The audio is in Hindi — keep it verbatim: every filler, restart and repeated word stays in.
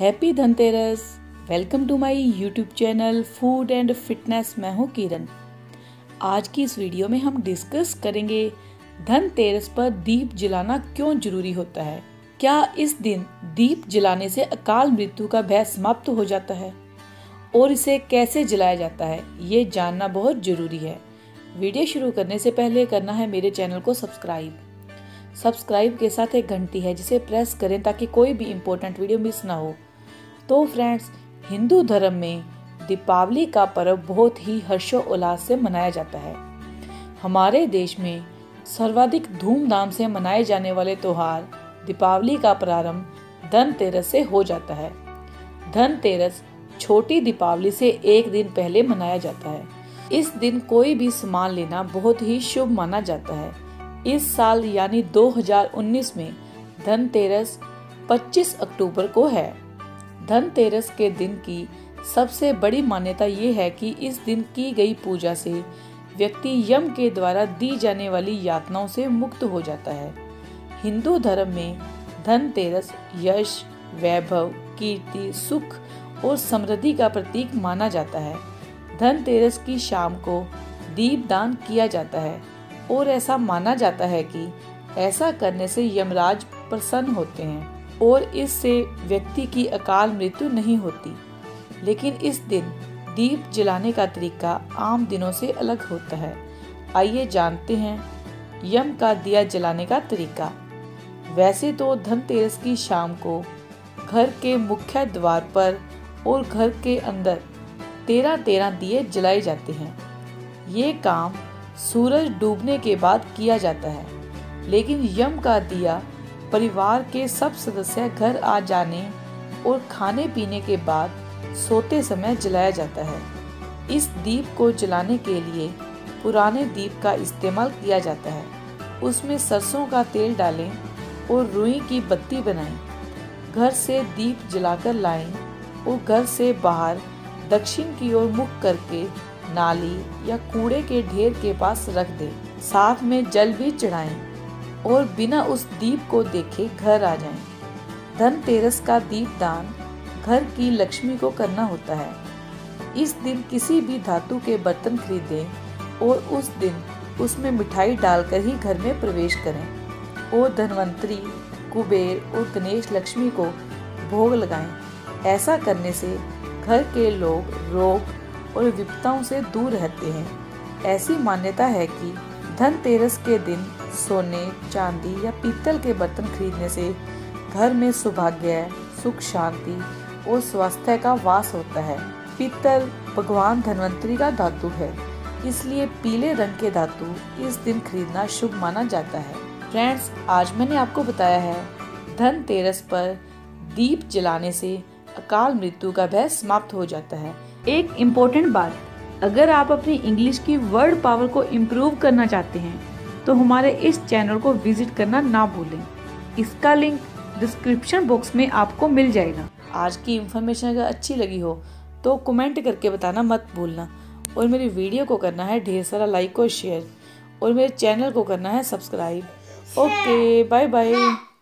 Happy Dhanteras. Welcome to my YouTube channel food and fitness. मैं हूँ किरण। आज की इस वीडियो में हम डिस्कस करेंगे धनतेरस पर दीप जलाना क्यों जरूरी होता है। क्या इस दिन दीप जलाने से अकाल मृत्यु का भय समाप्त हो जाता है और इसे कैसे जलाया जाता है, ये जानना बहुत जरूरी है। वीडियो शुरू करने से पहले करना है मेरे चैनल को सब्सक्राइब। सब्सक्राइब के साथ एक घंटी है जिसे प्रेस करें ताकि कोई भी इम्पोर्टेंट वीडियो मिस ना हो। तो फ्रेंड्स, हिंदू धर्म में दीपावली का पर्व बहुत ही हर्षोल्लास से मनाया जाता है। हमारे देश में सर्वाधिक धूमधाम से मनाए जाने वाले त्योहार दीपावली का प्रारंभ धनतेरस से हो जाता है। धनतेरस छोटी दीपावली से एक दिन पहले मनाया जाता है। इस दिन कोई भी सामान लेना बहुत ही शुभ माना जाता है। इस साल यानी दो हज़ार उन्नीस में धनतेरस पच्चीस अक्टूबर को है। धनतेरस के दिन की सबसे बड़ी मान्यता ये है कि इस दिन की गई पूजा से व्यक्ति यम के द्वारा दी जाने वाली यातनाओं से मुक्त हो जाता है। हिंदू धर्म में धनतेरस यश, वैभव, कीर्ति, सुख और समृद्धि का प्रतीक माना जाता है। धनतेरस की शाम को दीपदान किया जाता है और ऐसा माना जाता है कि ऐसा करने से यमराज प्रसन्न होते हैं और इससे व्यक्ति की अकाल मृत्यु नहीं होती। लेकिन इस दिन दीप जलाने का तरीका आम दिनों से अलग होता है। आइए जानते हैं यम का दिया जलाने का तरीका। वैसे तो धनतेरस की शाम को घर के मुख्य द्वार पर और घर के अंदर तेरह तेरह दिए जलाए जाते हैं। ये काम सूरज डूबने के बाद किया जाता है, लेकिन यम का दिया परिवार के सब सदस्य घर आ जाने और खाने पीने के बाद सोते समय जलाया जाता है। इस दीप को जलाने के लिए पुराने दीप का इस्तेमाल किया जाता है। उसमें सरसों का तेल डालें और रुई की बत्ती बनाएं। घर से दीप जलाकर लाएं और घर से बाहर दक्षिण की ओर मुख करके नाली या कूड़े के ढेर के पास रख दें। साथ में जल भी चढ़ाएं और बिना उस दीप को देखे घर आ जाएं। धनतेरस का दीपदान घर की लक्ष्मी को करना होता है। इस दिन किसी भी धातु के बर्तन खरीदें और उस दिन उसमें मिठाई डालकर ही घर में प्रवेश करें और धनवंतरी, कुबेर और गणेश लक्ष्मी को भोग लगाएं। ऐसा करने से घर के लोग रोग और विपदाओं से दूर रहते हैं। ऐसी मान्यता है कि धनतेरस के दिन सोने, चांदी या पीतल के बर्तन खरीदने से घर में सौभाग्य, सुख, शांति और स्वास्थ्य का वास होता है। पीतल भगवान धनवंतरी का धातु है, इसलिए पीले रंग के धातु इस दिन खरीदना शुभ माना जाता है। फ्रेंड्स, आज मैंने आपको बताया है धनतेरस पर दीप जलाने से अकाल मृत्यु का भय समाप्त हो जाता है। एक इम्पोर्टेंट बात, अगर आप अपनी इंग्लिश की वर्ड पावर को इम्प्रूव करना चाहते हैं तो हमारे इस चैनल को विजिट करना ना भूलें। इसका लिंक डिस्क्रिप्शन बॉक्स में आपको मिल जाएगा। आज की इन्फॉर्मेशन अगर अच्छी लगी हो तो कमेंट करके बताना मत भूलना और मेरी वीडियो को करना है ढेर सारा लाइक और शेयर और मेरे चैनल को करना है सब्सक्राइब। Okay, bye bye.